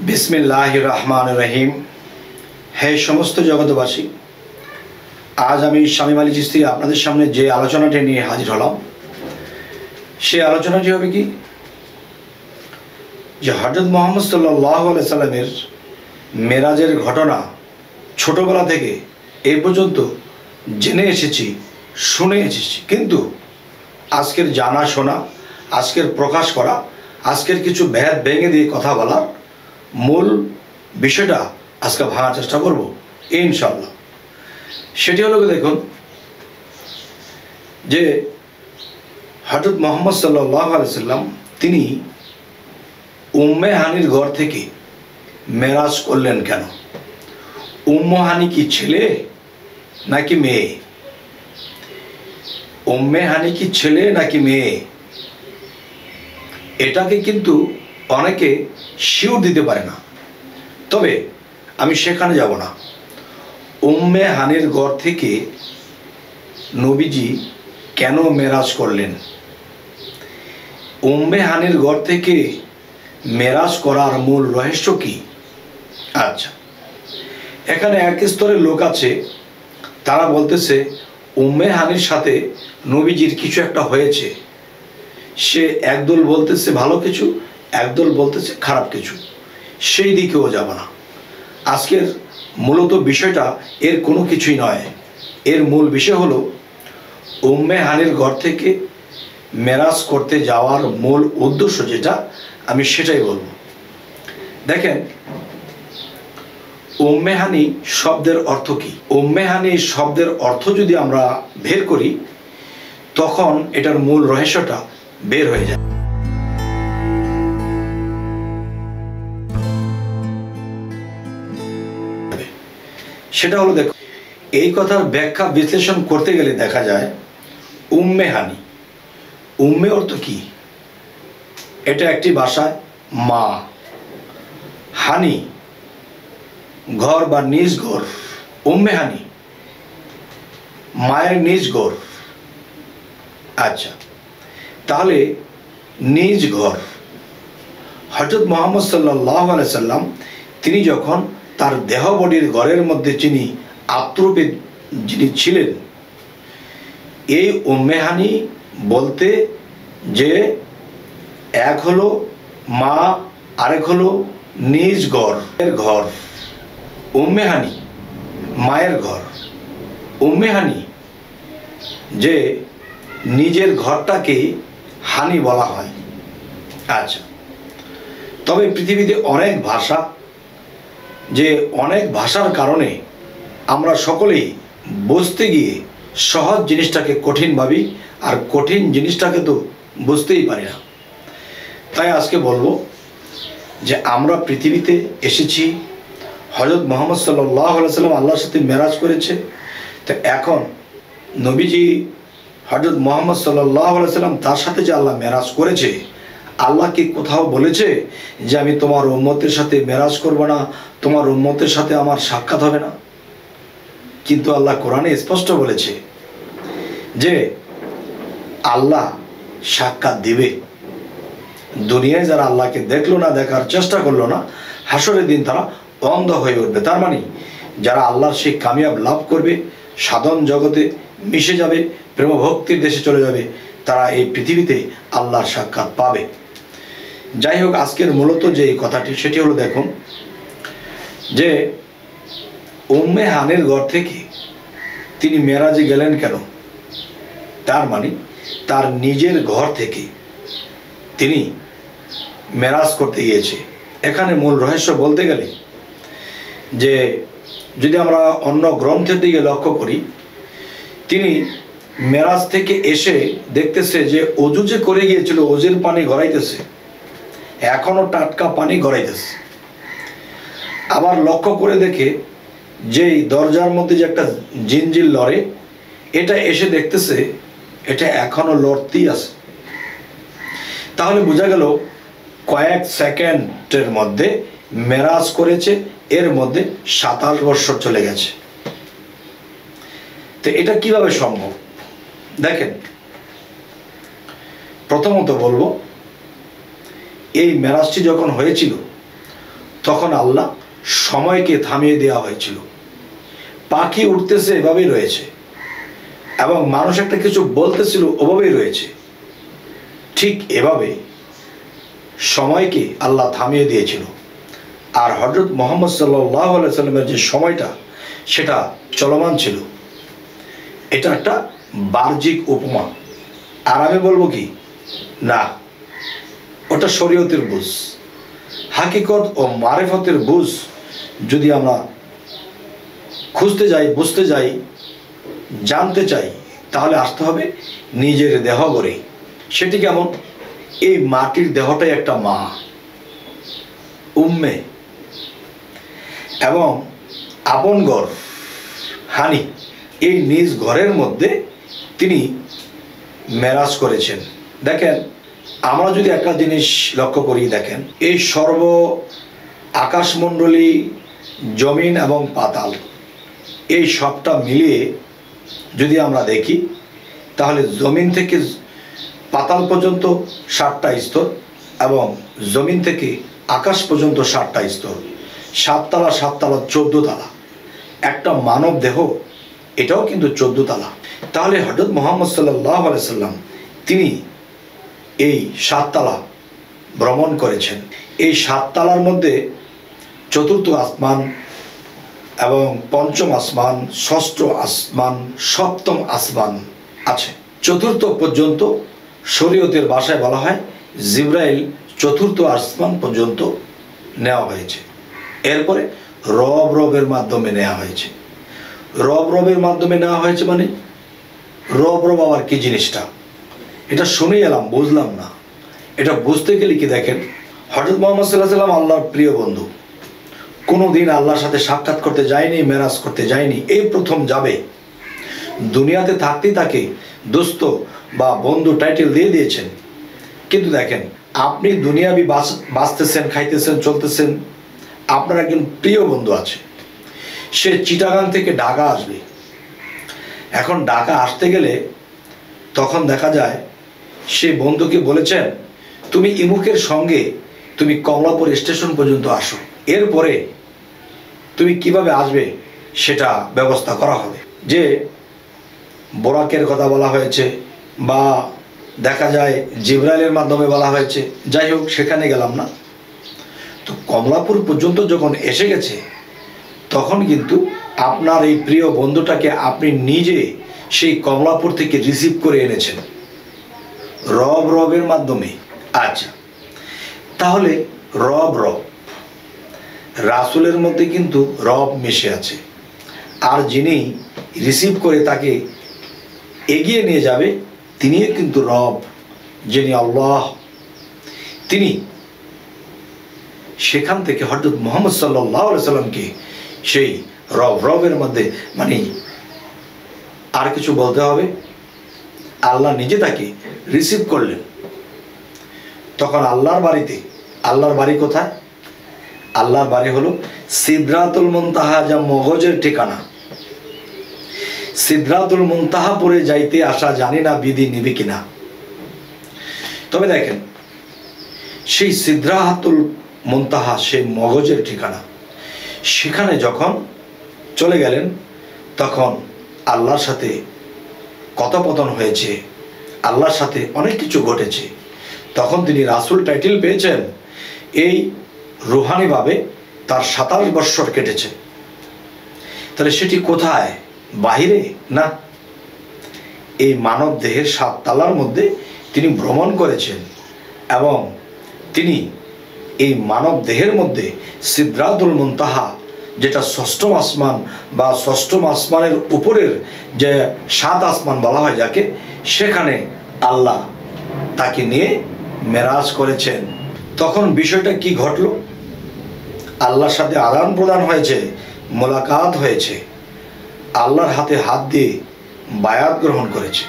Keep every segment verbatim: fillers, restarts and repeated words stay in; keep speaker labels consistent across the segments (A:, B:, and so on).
A: बिस्मिल्लाहिर रहमानिर रहीम। हे समस्त जगतबासी, आज आमी शामीम आली चिश्ती आपनादेर सामने जे आलोचनाटी निये हाजिर हलाम से आलोचनाटी होबे कि जे हजरत मुहम्मद सल्लल्लाहु आलैहि साल्लामेर मेराजेर घटना छोटोबेला थेके ए पर्यन्त जेने एसेछि शुने एसेछि, किन्तु आजकेर जाना शोना आजकेर प्रकाश करा आजकेर किछु भेद भेंगे दिये कथा बलार मूल विषयटा आज के भाঙার চেষ্টা করব ইনশাআল্লাহ। সেটি হলো দেখুন যে হযরত মুহাম্মদ সাল্লাল্লাহু আলাইহি সাল্লাম তিনি উম্মে হানির ঘর থেকে মেরাজ করলেন কেন? উম্মে হানি কি ছেলে নাকি মেয়ে? উম্মে হানি কি ছেলে নাকি মেয়ে এটাকে কিন্তু অনেকে শিওর দিতে পারে না, তবে আমি সেখানে যাব না। উম্মে হানির ঘর থেকে নবীজি কেন মেরাজ করলেন, উম্মে হানির ঘর থেকে মেরাজ করার মূল রহস্য কি? আচ্ছা, এখানে এক স্তরের লোক আছে, তারা বলতেছে উম্মে হানির সাথে নবীজির কিছু একটা হয়েছে। সে একদল বলতেছে ভালো কিছু, একদল বলতেছে খারাপ কিছু, সেই দিকেও যাব না। আজকের মূলত বিষয়টা এর কোনো কিছুই নয়। এর মূল বিষয় হলো উম্মে হানির ঘর থেকে মেরাজ করতে যাওয়ার মূল উদ্দেশ্য যেটা, আমি সেটাই বলবো। দেখেন, উম্মে হানি শব্দের অর্থ কি? উম্মে হানি শব্দের অর্থ যদি আমরা বের করি তখন এটার মূল রহস্যটা বের হয়ে যায়। সেটা হলো দেখো, এই কথার ব্যাখ্যা বিশ্লেষণ করতে গেলে দেখা যায় উম্মে হানি, উম্মে অর্থ কি? এটা একটি ভাষায় মা, হানি ঘর বা নিজ ঘর। উম্মে হানি মায়ের নিজ ঘর। আচ্ছা, তাহলে নিজ ঘর হযরত মুহাম্মদ সাল্লাল্লাহু আলাইহি সাল্লাম তিনি যখন তার দেহ বডির ঘরের মধ্যে যিনি আত্মরূপে যিনি ছিলেন, এই উম্মে হানি বলতে যে এক হলো মা, আরেক হলো নিজ ঘর এর ঘর। উম্মে হানি মায়ের ঘর, উম্মে হানি যে নিজের ঘরটাকে হানি বলা হয়। আচ্ছা, তবে পৃথিবীতে অনেক ভাষা, যে অনেক ভাষার কারণে আমরা সকলেই বুঝতে গিয়ে সহজ জিনিসটাকে কঠিন ভাবি, আর কঠিন জিনিসটাকে তো বুঝতেই পারি না। তাই আজকে বলবো যে আমরা পৃথিবীতে এসেছি, হযরত মুহাম্মদ সাল্লাল্লাহু আলাইহি সাল্লাম আল্লাহর সাথে মেরাজ করেছে। তো এখন নবীজি হযরত মুহাম্মদ সাল্লাল্লাহু আলাইহি সাল্লাম তার সাথে যে আল্লাহ মেরাজ করেছে, আল্লাহ কি কোথাও বলেছে যে আমি তোমার উম্মতের সাথে মেরাজ করব না, তোমার উম্মতের সাথে আমার সাক্ষাৎ হবে না? কিন্তু আল্লাহ কোরআনে স্পষ্ট বলেছে যে আল্লাহ সাক্ষাৎ দিবে। দুনিয়ায় যারা আল্লাহকে দেখলো না, দেখার চেষ্টা করলো না, হাসরের দিন তারা অন্ধ হয়ে উঠবে। তার মানে যারা আল্লাহর সেই কামিয়াব লাভ করবে, সাধন জগতে মিশে যাবে, প্রেম ভক্তির দেশে চলে যাবে, তারা এই পৃথিবীতে আল্লাহর সাক্ষাৎ পাবে। যাই হোক, আজকের মূলত যে কথাটি সেটি হলো দেখুন যে উম্মে হানির ঘর থেকে তিনি মেরাজে গেলেন কেন? তার মানে তার নিজের ঘর থেকে তিনি মেরাজ করতে গিয়েছে। এখানে মূল রহস্য বলতে গেলে যে যদি আমরা অন্য গ্রন্থের দিকে লক্ষ্য করি, তিনি মেরাজ থেকে এসে দেখতেছে যে অজু যে করে গিয়েছিল, অজুর পানি গড়াইতেছে, এখনো টাটকা পানি গড়াইতেছে। আবার লক্ষ্য করে দেখে যেই দরজার মধ্যে যে একটা জিনজিল লড়ে, এটা এসে দেখতেছে এটা এখনো লড়তেই আছে। তাহলে বোঝা গেল কয়েক সেকেন্ডের মধ্যে মেরাজ করেছে, এর মধ্যে সাতাশ বছর চলে গেছে। তো এটা কিভাবে সম্ভব? দেখেন, প্রথমত বলবো এই মেরাজটি যখন হয়েছিল তখন আল্লাহ সময়কে থামিয়ে দেওয়া হয়েছিল। পাখি উঠতেছে এভাবেই রয়েছে, এবং মানুষ একটা কিছু বলতেছিল ওভাবেই রয়েছে। ঠিক এভাবে সময়কে আল্লাহ থামিয়ে দিয়েছিল, আর হযরত মুহাম্মদ সাল্লাল্লাহু আলাইহি সাল্লামের যে সময়টা সেটা চলমান ছিল। এটা একটা বাহ্যিক উপমা। আর আমি বলবো কি, না, ওটা শরীয়তের বুঝ। হাকিকত ও মারিফতের বুঝ যদি আমরা খুঁজতে যাই, বুঝতে যাই, জানতে চাই, তাহলে আসতে হবে নিজের দেহ গড়ে। সেটি কেমন? এই মাটির দেহটাই একটা মা, উম্মে, এবং আপন ঘর হানি। এই নিজ ঘরের মধ্যে তিনি মেরাজ করেছেন। দেখেন, আমরা যদি একটা জিনিস লক্ষ্য করি, দেখেন এই সর্ব আকাশমণ্ডলী, জমিন এবং পাতাল, এই সবটা মিলিয়ে যদি আমরা দেখি, তাহলে জমিন থেকে পাতাল পর্যন্ত ষাটটা স্তর, এবং জমিন থেকে আকাশ পর্যন্ত ষাটটা স্তর, সাততলা সাততলা চোদ্দ তালা। একটা মানব দেহ, এটাও কিন্তু চোদ্দ তালা। তাহলে হযরত মুহাম্মদ সাল্লাল্লাহু আলাইহি সাল্লাম তিনি এই সাততলা ভ্রমণ করেছেন। এই সাততলার মধ্যে চতুর্থ আসমান এবং পঞ্চম আসমান, ষষ্ঠ আসমান, সপ্তম আসমান আছে। চতুর্থ পর্যন্ত শরীয়তের ভাষায় বলা হয় জিবরাইল চতুর্থ আসমান পর্যন্ত নেওয়া হয়েছে। এরপরে রব রবের মাধ্যমে নেওয়া হয়েছে। রব রবের মাধ্যমে নেওয়া হয়েছে মানে রব রব আবার কি জিনিসটা, এটা শুনে এলাম, বুঝলাম না। এটা বুঝতে গেলে কি, দেখেন হযরত মুহাম্মদ সাল্লাল্লাহু আলাইহি সাল্লাম আল্লাহর প্রিয় বন্ধু, কোনো দিন আল্লাহর সাথে সাক্ষাৎ করতে যায়নি, মেরাজ করতে যায়নি, এই প্রথম যাবে। দুনিয়াতে থাকতেই তাকে দোস্ত বা বন্ধু টাইটেল দিয়ে দিয়েছেন। কিন্তু দেখেন, আপনি দুনিয়াবি বাঁচতেছেন, খাইতেছেন, চলতেছেন, আপনার একজন প্রিয় বন্ধু আছে, সে চিটাগাং থেকে ঢাকা আসবে। এখন ঢাকা আসতে গেলে তখন দেখা যায় সে বন্ধুকে বলেছেন, তুমি ইমুকের সঙ্গে তুমি কমলাপুর স্টেশন পর্যন্ত আসো, এরপরে তুমি কিভাবে আসবে সেটা ব্যবস্থা করা হবে। যে বোরাকের কথা বলা হয়েছে, বা দেখা যায় জিবরাইলের মাধ্যমে বলা হয়েছে, যাই হোক সেখানে গেলাম না। তো কমলাপুর পর্যন্ত যখন এসে গেছে, তখন কিন্তু আপনার এই প্রিয় বন্ধুটাকে আপনি নিজে সেই কমলাপুর থেকে রিসিভ করে এনেছেন রব রবের মাধ্যমে। আচ্ছা, তাহলে রব রব, রাসূলের মধ্যে কিন্তু রব মিশে আছে, আর যিনি রিসিভ করে তাকে এগিয়ে নিয়ে যাবে তিনিও কিন্তু রব, যিনি আল্লাহ। তিনি সেখান থেকে হযরত মুহাম্মদ সাল্লাল্লাহু আলাইহি সাল্লামকে সেই রব রবের মধ্যে, মানে আর কিছু বলতে হবে, আল্লাহ নিজে তাকে রিসিভ করলেন। তখন আল্লাহর বাড়িতে, আল্লাহর বাড়ি কোথায়? আল্লাহর বাড়ি হলো সিদরাতুল মুনতাহা, যা মগজের ঠিকানা। সিদরাতুল মুনতাহা পরে যাইতে আসা জানি না বিধি নিবে কিনা। তবে দেখেন, সেই সিদরাতুল মুনতাহা সেই মগজের ঠিকানা, সেখানে যখন চলে গেলেন তখন আল্লাহর সাথে কথোপকথন হয়েছে, আল্লাহর সাথে অনেক কিছু ঘটেছে। তখন তিনি রাসূল টাইটেল পেয়েছেন। এই রুহানিভাবে তার সাতাশ বৎসর কেটেছে। তাহলে সেটি কোথায়? বাহিরে না, এই মানব দেহের সাত তালার মধ্যে তিনি ভ্রমণ করেছেন, এবং তিনি এই মানব দেহের মধ্যে সিদরাতুল মুনতাহা, যেটা ষষ্ঠম আসমান বা ষষ্ঠম আসমানের উপরের যে সাত আসমান বলা হয় যাকে, সেখানে আল্লাহ তাকে নিয়ে মেরাজ করেছেন। তখন বিষয়টা কি ঘটল? আল্লাহর সাথে আদান প্রদান হয়েছে, মোলাকাত হয়েছে, আল্লাহর হাতে হাত দিয়ে বায়াত গ্রহণ করেছে।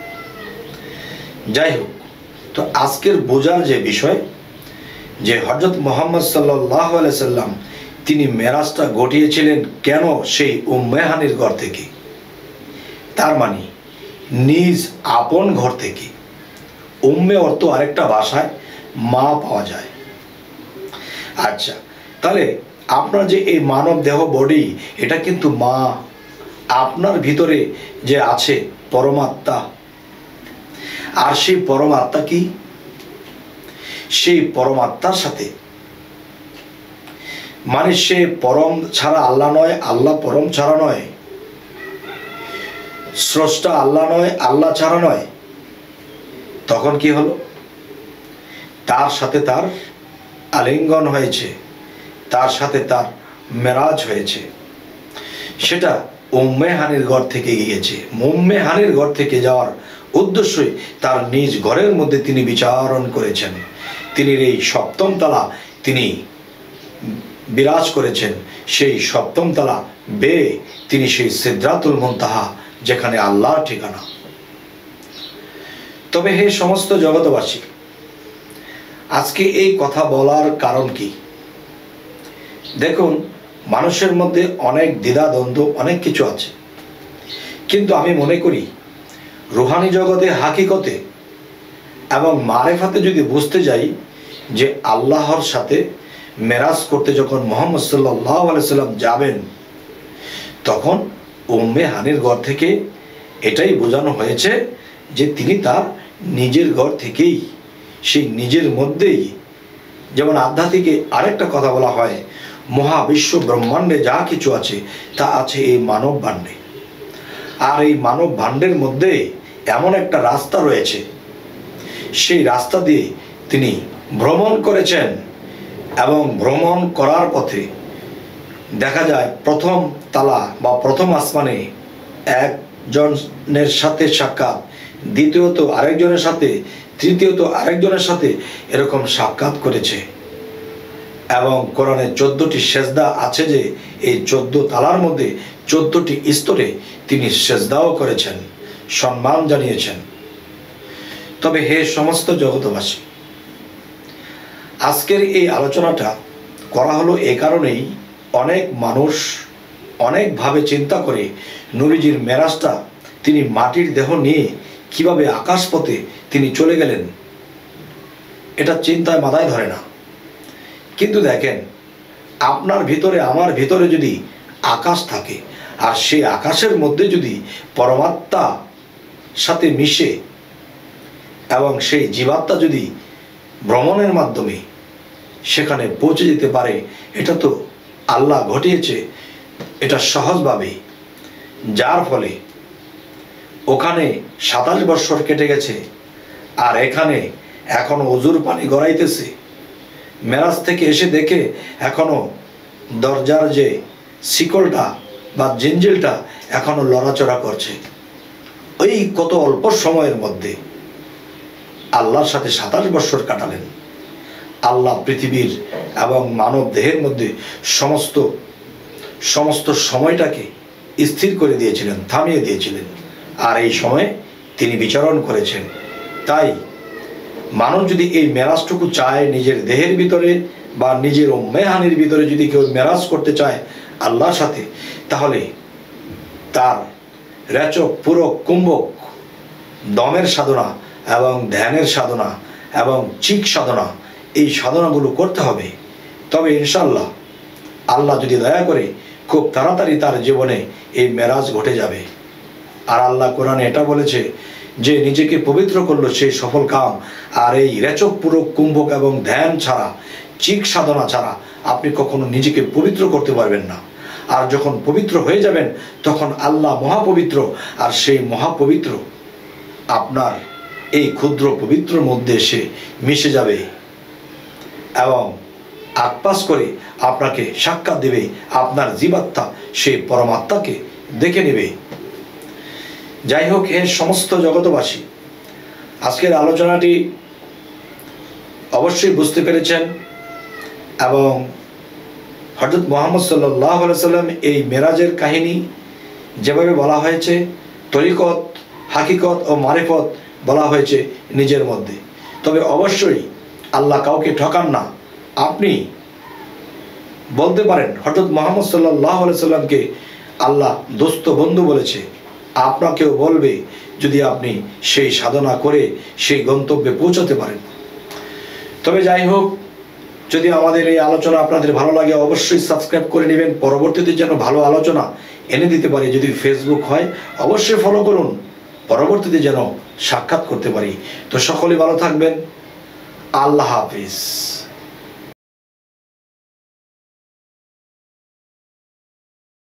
A: যাই হোক, তো আজকের বোঝার যে বিষয়, যে হযরত মুহাম্মদ সাল্লাল্লাহু আলাইহি সাল্লাম তিনি মেরাজটা ঘটিয়েছিলেন কেন? সেই উম্মে হানির ঘর থেকে, তার মানে নিজ আপন ঘর থেকে। উম্মে অর্থ আরেকটা ভাষায় মা পাওয়া যায়। আচ্ছা, তাহলে আপনার যে এই মানব দেহ বডি, এটা কিন্তু মা, আপনার ভিতরে যে আছে পরমাত্মা। আর সেই পরমাত্মা কি? সেই পরমাত্মার সাথে, মানে সে পরম ছাড়া আল্লাহ নয়, আল্লাহ পরম ছাড়া নয়, স্রষ্টা আল্লাহ নয়, আল্লাহ ছাড়া নয়। তখন কি হলো? তার সাথে তার আলিঙ্গন হয়েছে, তার সাথে তার মেরাজ হয়েছে। সেটা উম্মে হানির ঘর থেকে গিয়েছে। উম্মে হানির ঘর থেকে যাওয়ার উদ্দেশ্যই তার নিজ ঘরের মধ্যে তিনি বিচারণ করেছেন। তিনি এই সপ্তম তলা তিনি বিরাজ করেছেন। সেই সপ্তম তলা বেয়ে তিনি সেই সিদরাতুল মুনতাহা, যেখানে আল্লাহর ঠিকানা। তবে হে সমস্ত জগতবাসী, আজকে এই কথা বলার কারণ কি? দেখুন, মানুষের মধ্যে অনেক দ্বিধাদ্বন্দ্ব, অনেক কিছু আছে, কিন্তু আমি মনে করি রুহানি জগতে, হাকিকতে এবং মারেফাতে যদি বুঝতে যাই যে আল্লাহর সাথে মেরাজ করতে যখন মুহাম্মদ সাল্লাল্লাহু আলাইহি সাল্লাম যাবেন, তখন উম্মে হানির ঘর থেকে এটাই বোঝানো হয়েছে যে তিনি তার নিজের ঘর থেকেই, সেই নিজের মধ্যেই, যেমন আধ্যাত্মিকে আরেকটা কথা বলা হয়, মহাবিশ্ব ব্রহ্মাণ্ডে যা কিছু আছে তা আছে এই মানব ভাণ্ডে। আর এই মানব ভাণ্ডের মধ্যে এমন একটা রাস্তা রয়েছে, সেই রাস্তা দিয়ে তিনি ভ্রমণ করেছেন। এবং ভ্রমণ করার পথে দেখা যায় প্রথম তালা বা প্রথম আসমানে একজনের সাথে সাক্ষাৎ, দ্বিতীয়ত আরেকজনের সাথে, তৃতীয়ত আরেকজনের সাথে, এরকম সাক্ষাৎ করেছে। এবং কোরআনে চোদ্দটি সেজদা আছে, যে এই চোদ্দ তালার মধ্যে চোদ্দটি স্তরে তিনি সেজদাও করেছেন, সম্মান জানিয়েছেন। তবে হে সমস্ত জগতবাসী, আজকের এই আলোচনাটা করা হলো এই কারণেই, অনেক মানুষ অনেকভাবে চিন্তা করে নবীজির মেরাজটা তিনি মাটির দেহ নিয়ে কিভাবে আকাশপথে তিনি চলে গেলেন, এটা চিন্তায় মাথায় ধরে না। কিন্তু দেখেন, আপনার ভিতরে আমার ভিতরে যদি আকাশ থাকে, আর সেই আকাশের মধ্যে যদি পরমাত্মা সাথে মিশে এবং সেই জীবাত্মা যদি ভ্রমণের মাধ্যমে সেখানে পৌঁছে যেতে পারে, এটা তো আল্লাহ ঘটিয়েছে, এটা সহজভাবে। যার ফলে ওখানে সাতাশ বৎসর কেটে গেছে, আর এখানে এখনো অজুর পানি গড়াইতেছে। মেরাজ থেকে এসে দেখে এখনো দরজার যে শিকলটা বা জিঞ্জিলটা এখনো লড়াচড়া করছে। ওই কত অল্প সময়ের মধ্যে আল্লাহর সাথে সাতাশ বৎসর কাটালেন। আল্লাহ পৃথিবীর এবং মানব দেহের মধ্যে সমস্ত সমস্ত সময়টাকে স্থির করে দিয়েছিলেন, থামিয়ে দিয়েছিলেন, আর এই সময়ে তিনি বিচরণ করেছেন। তাই মানুষ যদি এই মেরাজটুকু চায় নিজের দেহের ভিতরে বা নিজের উম্মে হানির ভিতরে, যদি কেউ মেরাজ করতে চায় আল্লাহর সাথে, তাহলে তার রেচক, পুরক, কুম্ভক, দমের সাধনা এবং ধ্যানের সাধনা এবং চিক সাধনা, এই সাধনাগুলো করতে হবে। তবে ইনশাল্লাহ আল্লাহ যদি দয়া করে খুব তাড়াতাড়ি তার জীবনে এই মেরাজ ঘটে যাবে। আর আল্লাহ কোরআনে এটা বলেছে যে নিজেকে পবিত্র করলো সেই সফল কাম। আর এই রেচক, পুরক, কুম্ভক এবং ধ্যান ছাড়া, চিক সাধনা ছাড়া আপনি কখনো নিজেকে পবিত্র করতে পারবেন না। আর যখন পবিত্র হয়ে যাবেন, তখন আল্লাহ মহাপবিত্র, আর সেই মহাপবিত্র আপনার এই ক্ষুদ্র পবিত্র মধ্যে এসে মিশে যাবে এবং আকপাস করে আপনাকে সাক্ষাৎ দেবে। আপনার জীবাত্মা সেই পরমাত্মাকে দেখে নেবে। যাই হোক, হে সমস্ত জগতবাসী, আজকের আলোচনাটি অবশ্যই বুঝতে পেরেছেন এবং হযরত মুহাম্মদ সাল্লাল্লাহু আলাইহি সাল্লাম এই মেরাজের কাহিনী যেভাবে বলা হয়েছে, তরিকত, হাকিকত ও মারিফত বলা হয়েছে নিজের মধ্যে। তবে অবশ্যই আল্লাহ কাউকে ঠকান না। আপনি বলতে পারেন হযরত মুহাম্মদ সাল্লাল্লাহু আলাইহি সাল্লামকে আল্লাহ দোস্ত, বন্ধু বলেছে, আপনাকেও বলবে যদি আপনি সেই সাধনা করে সেই গন্তব্যে পৌঁছাতে পারেন। তবে যাই হোক, যদি আমাদের এই আলোচনা আপনাদের ভালো লাগে অবশ্যই সাবস্ক্রাইব করে নেবেন, পরবর্তীতে যেন ভালো আলোচনা এনে দিতে পারি। যদি ফেসবুক হয় অবশ্যই ফলো করুন, পরবর্তীতে যেন সাক্ষাৎ করতে পারি। তো সকলে ভালো থাকবেন, আল্লাহ হাফিজ।